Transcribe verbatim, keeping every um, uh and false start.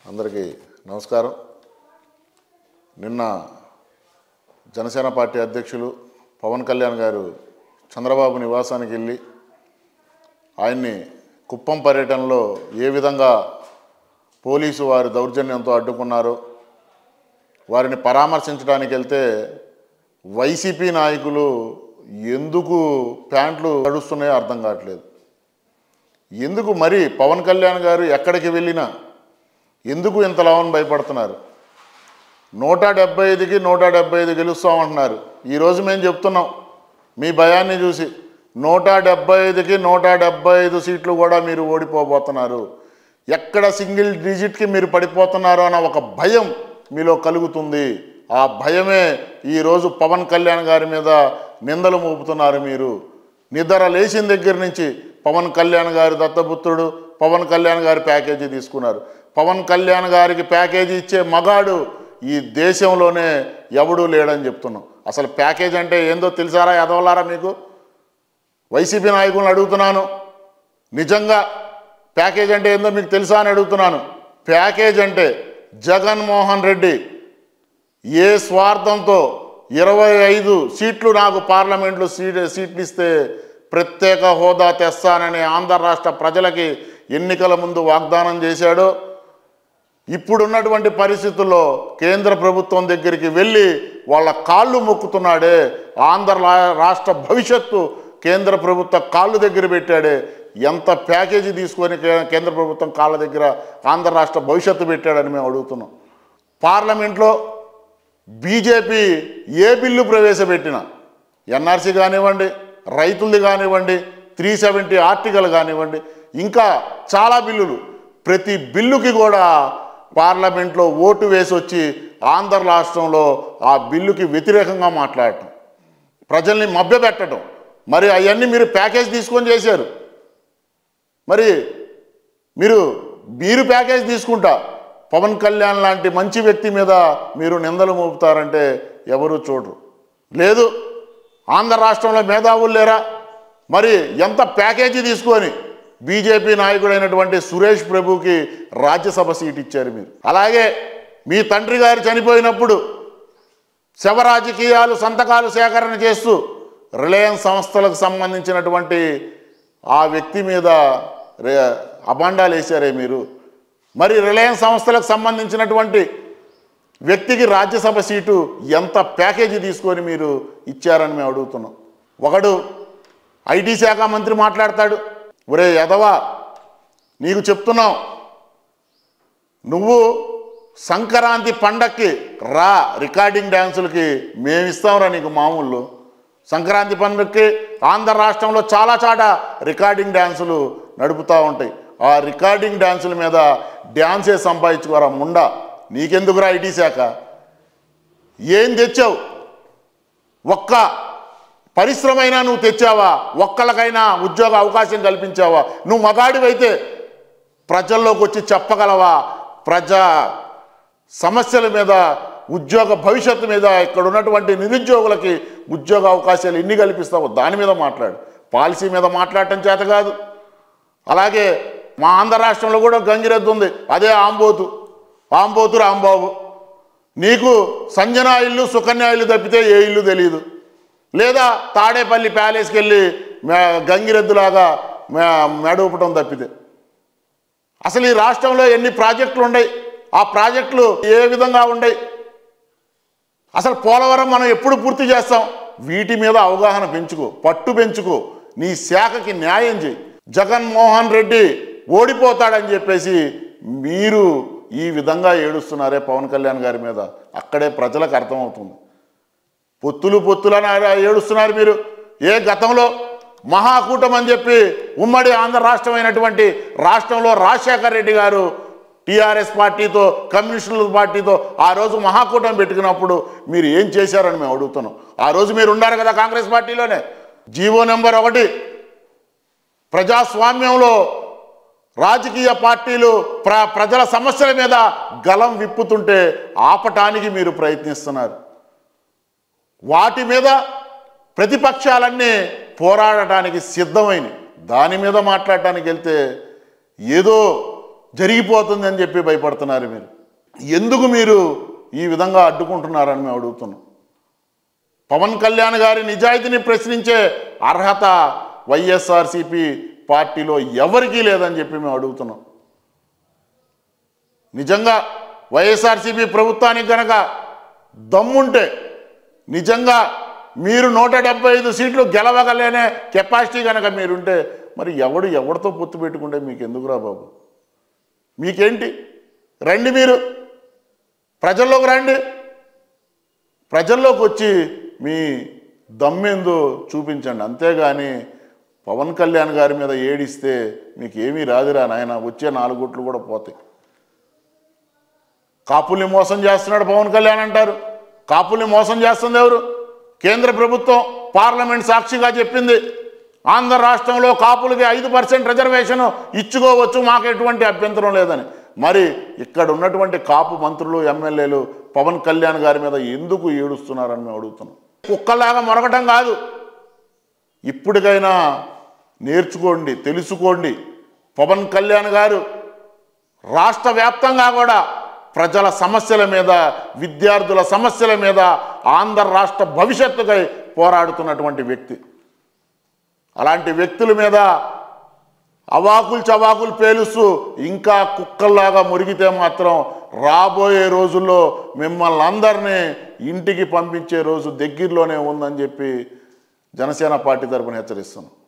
అందరికీ నమస్కారం. నిన్న జనసేన పార్టీ అధ్యక్షులు పవన్ కళ్యాణ్ గారు చంద్రబాబు నివాసానికి వెళ్ళి ఆయన్ని కుప్పం పర్యటనలో ఏ విధంగా పోలీసు వారి దౌర్జన్యంతో అడ్డుకున్నారో వారిని పరామర్శించడానికి వెళ్తే వైసీపీ నాయకులు ఎందుకు ప్యాంట్లు నడుస్తున్నాయో అర్థం కావట్లేదు. ఎందుకు మరి పవన్ కళ్యాణ్ గారు ఎక్కడికి వెళ్ళినా ఎందుకు ఇంతలావని భయపడుతున్నారు? నూట డెబ్బై ఐదుకి నూట డెబ్బై ఐదు గెలుస్తామంటున్నారు. ఈరోజు మేము చెప్తున్నాం మీ భయాన్ని చూసి నూట డెబ్బై ఐదుకి నూట డెబ్బై ఐదు సీట్లు కూడా మీరు ఓడిపోబోతున్నారు. ఎక్కడ సింగిల్ డిజిట్కి మీరు పడిపోతున్నారు అన్న ఒక భయం మీలో కలుగుతుంది. ఆ భయమే ఈరోజు పవన్ కళ్యాణ్ గారి మీద నిందలు మోపుతున్నారు. మీరు నిద్ర లేచిన దగ్గర నుంచి పవన్ కళ్యాణ్ గారి దత్తపుత్రుడు పవన్ కళ్యాణ్ గారి ప్యాకేజీ తీసుకున్నారు. పవన్ కళ్యాణ్ గారికి ప్యాకేజీ ఇచ్చే మగాడు ఈ దేశంలోనే ఎవడూ లేడని చెప్తున్నాం. అసలు ప్యాకేజ్ అంటే ఏందో తెలుసారా ఎదవలారా? మీకు వైసీపీ నాయకులను అడుగుతున్నాను, నిజంగా ప్యాకేజ్ అంటే ఏందో మీకు తెలుసా అని అడుగుతున్నాను. ప్యాకేజ్ అంటే జగన్మోహన్ రెడ్డి ఏ స్వార్థంతో ఇరవై ఐదు సీట్లు నాకు పార్లమెంట్లో సీట్ సీట్లు ఇస్తే ప్రత్యేక హోదా తెస్తానని ఆంధ్ర రాష్ట్ర ప్రజలకి ఎన్నికల ముందు వాగ్దానం చేశాడో, ఇప్పుడున్నటువంటి పరిస్థితుల్లో కేంద్ర ప్రభుత్వం దగ్గరికి వెళ్ళి వాళ్ళ కాళ్ళు మొక్కుతున్నాడే. ఆంధ్ర రాష్ట్ర భవిష్యత్తు కేంద్ర ప్రభుత్వ కాళ్ళు దగ్గర పెట్టాడే. ఎంత ప్యాకేజీ తీసుకొని కేంద్ర ప్రభుత్వం కాళ్ళ దగ్గర ఆంధ్ర రాష్ట్ర భవిష్యత్తు పెట్టాడని మేము అడుగుతున్నాం. పార్లమెంట్లో బీజేపీ ఏ బిల్లు ప్రవేశపెట్టినా, ఎన్ఆర్సీ కానివ్వండి, రైతులది కానివ్వండి, త్రీ సెవెంటీ ఆర్టికల్ కానివ్వండి, ఇంకా చాలా బిల్లులు, ప్రతి బిల్లుకి కూడా పార్లమెంట్లో ఓటు వేసి వచ్చి ఆంధ్ర రాష్ట్రంలో ఆ బిల్లుకి వ్యతిరేకంగా మాట్లాడటం, ప్రజల్ని మభ్యపెట్టడం, మరి అవన్నీ మీరు ప్యాకేజ్ తీసుకొని చేశారు. మరి మీరు మీరు ప్యాకేజ్ తీసుకుంటా పవన్ కళ్యాణ్ లాంటి మంచి వ్యక్తి మీద మీరు నిందలు మోపుతారంటే ఎవరు చూడరు. లేదు ఆంధ్ర రాష్ట్రంలో మేధావులు లేరా? మరి ఎంత ప్యాకేజీ తీసుకొని బీజేపీ నాయకుడైనటువంటి సురేష్ ప్రభుకి రాజ్యసభ సీట్ ఇచ్చారు మీరు. అలాగే మీ తండ్రి గారు చనిపోయినప్పుడు శవ రాజకీయాలు సంతకాలు సేకరణ చేస్తూ రిలయన్స్ సంస్థలకు సంబంధించినటువంటి ఆ వ్యక్తి మీద రే అబాండాలు వేశారే మీరు. మరి రిలయన్స్ సంస్థలకు సంబంధించినటువంటి వ్యక్తికి రాజ్యసభ సీటు ఎంత ప్యాకేజీ తీసుకొని మీరు ఇచ్చారని మేము అడుగుతున్నాం. ఒకడు ఐటీ శాఖ మంత్రి మాట్లాడతాడు, ఒరే యదవా నీకు చెప్తున్నాం, నువ్వు సంక్రాంతి పండక్కి రా, రికార్డింగ్ డ్యాన్సులకి మేము ఇస్తాంరా నీకు మామూలు. సంక్రాంతి పండుగకి ఆంధ్ర రాష్ట్రంలో చాలా చాట రికార్డింగ్ డ్యాన్సులు నడుపుతూ ఉంటాయి. ఆ రికార్డింగ్ డ్యాన్సుల మీద డ్యాన్సే సంపాదించుకోరా ముండా. నీకెందుకురా ఐటీ శాఖ? ఏం తెచ్చావు? ఒక్క పరిశ్రమైనా నువ్వు తెచ్చావా? ఒక్కళ్ళకైనా ఉద్యోగ అవకాశం కల్పించావా? నువ్వు మగాడివైతే ప్రజల్లోకి వచ్చి చెప్పగలవా? ప్రజా సమస్యల మీద, ఉద్యోగ భవిష్యత్తు మీద, ఇక్కడ ఉన్నటువంటి నిరుద్యోగులకి ఉద్యోగ అవకాశాలు ఎన్ని కల్పిస్తావో దాని మీద మాట్లాడు. పాలసీ మీద మాట్లాడటం చేత కాదు. అలాగే మా ఆంధ్ర రాష్ట్రంలో కూడా గంగిరెద్దు ఉంది, అదే ఆంబోతు ఆంబోతు రాంబాబు. నీకు సంజనా ఇల్లు సుకన్య ఇల్లు తప్పితే ఏ ఇల్లు తెలియదు. లేదా తాడేపల్లి ప్యాలెస్కి వెళ్ళి గంగిరెద్దులాగా మెడూపటం తప్పితే. అసలు ఈ రాష్ట్రంలో ఎన్ని ప్రాజెక్టులు ఉన్నాయి, ఆ ప్రాజెక్టులు ఏ విధంగా ఉన్నాయి, అసలు పోలవరం మనం ఎప్పుడు పూర్తి చేస్తాం? వీటి మీద అవగాహన పెంచుకో, పట్టు పెంచుకో, నీ శాఖకి న్యాయం చేయి. జగన్మోహన్ రెడ్డి ఓడిపోతాడని చెప్పేసి మీరు ఈ విధంగా ఏడుస్తున్నారే పవన్ కళ్యాణ్ గారి మీద, అక్కడే ప్రజలకు అర్థమవుతుంది. పొత్తులు పొత్తులని ఏడుస్తున్నారు మీరు. ఏ గతంలో మహాకూటమి అని చెప్పి ఉమ్మడి ఆంధ్ర రాష్ట్రమైనటువంటి రాష్ట్రంలో రాజశేఖర్ రెడ్డి గారు టీఆర్ఎస్ పార్టీతో కమ్యూనిస్టుల పార్టీతో ఆ రోజు మహాకూటమి పెట్టుకున్నప్పుడు మీరు ఏం చేశారని మేము అడుగుతున్నాం. ఆ రోజు మీరు ఉన్నారు కదా కాంగ్రెస్ పార్టీలోనే. జీవో నెంబర్ ఒకటి, ప్రజాస్వామ్యంలో రాజకీయ పార్టీలు ప్ర ప్రజల సమస్యల మీద గలం విప్పుతుంటే ఆపటానికి మీరు ప్రయత్నిస్తున్నారు. వాటి మీద ప్రతిపక్షాలన్నీ పోరాడటానికి సిద్ధమైనవి. దాని మీద మాట్లాడటానికి వెళ్తే ఏదో జరిగిపోతుంది అని చెప్పి భయపడుతున్నారు. మీరు ఎందుకు మీరు ఈ విధంగా అడ్డుకుంటున్నారని మేము అడుగుతున్నాం. పవన్ కళ్యాణ్ గారి నిజాయితీని ప్రశ్నించే అర్హత వైఎస్ఆర్సీపీ పార్టీలో ఎవరికీ లేదని చెప్పి మేము అడుగుతున్నాం. నిజంగా వైఎస్ఆర్సీపీ ప్రభుత్వానికి కనుక దమ్ముంటే, నిజంగా మీరు నూట డెబ్బై ఐదు సీట్లు గెలవగలేనే కెపాసిటీ కనుక మీరుంటే మరి ఎవడు ఎవరితో పొత్తు పెట్టుకుంటే మీకు ఎందుకురా బాబు? మీకేంటి? రండి, మీరు ప్రజల్లోకి రండి. ప్రజల్లోకి వచ్చి మీ దమ్మేందో చూపించండి. అంతేగాని పవన్ కళ్యాణ్ గారి మీద ఏడిస్తే మీకు ఏమీ రాదురా నాయన, వచ్చే నాలుగు ఓట్లు కూడా పోతాయి. కాపుల్ని మోసం చేస్తున్నాడు పవన్ కళ్యాణ్ అంటారు. కాపుల్ని మోసం చేస్తుంది ఎవరు? కేంద్ర ప్రభుత్వం పార్లమెంట్ సాక్షిగా చెప్పింది, ఆంధ్ర రాష్ట్రంలో కాపులకి ఐదు పర్సెంట్ రిజర్వేషన్ ఇచ్చుకోవచ్చు, మాకు ఎటువంటి అభ్యంతరం లేదని. మరి ఇక్కడ ఉన్నటువంటి కాపు మంత్రులు, ఎమ్మెల్యేలు పవన్ కళ్యాణ్ గారి మీద ఎందుకు ఏడుస్తున్నారని మేము అడుగుతున్నాం. కుక్కలాగా మొరగటం కాదు, ఇప్పటికైనా నేర్చుకోండి, తెలుసుకోండి. పవన్ కళ్యాణ్ గారు రాష్ట్ర వ్యాప్తంగా కూడా ప్రజల సమస్యల మీద, విద్యార్థుల సమస్యల మీద, ఆంధ్ర రాష్ట్ర భవిష్యత్తుకై పోరాడుతున్నటువంటి వ్యక్తి. అలాంటి వ్యక్తుల మీద అవాకులు చవాకులు పేలుస్తూ ఇంకా కుక్కల్లాగా మురిగితే మాత్రం రాబోయే రోజుల్లో మిమ్మల్ని అందరినీ ఇంటికి పంపించే రోజు దగ్గరలోనే ఉందని చెప్పి జనసేన పార్టీ తరపున హెచ్చరిస్తున్నాం.